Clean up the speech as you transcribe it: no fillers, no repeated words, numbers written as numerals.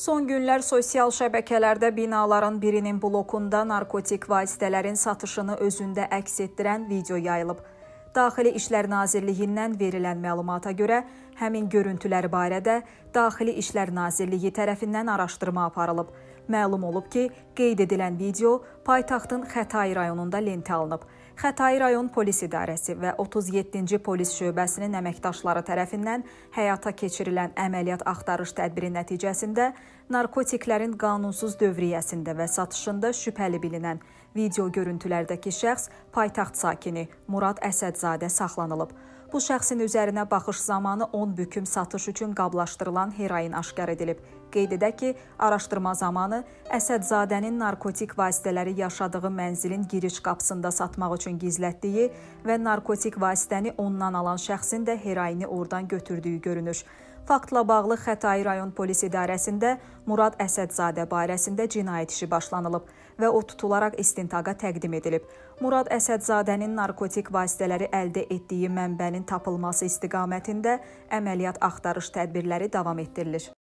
Son günlər sosial şəbəkələrdə binaların birinin blokunda narkotik vasitələrin satışını özündə əks etdirən video yayılıb. Daxili İşlər Nazirliyindən verilən məlumata görə, həmin görüntülər barədə Daxili İşlər Nazirliyi tərəfindən araşdırma aparılıb. Məlum olub ki, qeyd edilən video paytaxtın Xətai rayonunda lentə alınıb. Xətai rayon polis idarəsi və 37-ci polis şöbəsinin əməkdaşları tərəfindən həyata keçirilən əməliyyat axtarış tədbiri nəticəsində narkotiklərin qanunsuz dövriyyəsində və satışında şübhəli bilinən video görüntülərdəki şəxs paytaxt sakini Murad Əsədzadə saxlanılıb. Bu şəxsin üzərinə baxış zamanı 10 büküm satış üçün qablaşdırılan heroin aşkar edilib. Qeyd edək ki, araşdırma zamanı Əsədzadənin narkotik vasitələri yaşadığı mənzilin giriş qapısında satmaq üçün gizlətdiyi və narkotik vasitəni ondan alan şəxsin də heroini oradan götürdüyü görünür. Faktla bağlı Xətai rayon polis idarəsində Murad Əsədzadə barəsində cinayət işi başlanılıb və o tutularaq istintaqa təqdim edilib. Murad Əsədzadənin narkotik vasitələri əldə etdiyi mənbənin tapılması istiqamətində əməliyyat axtarış tədbirləri davam etdirilir.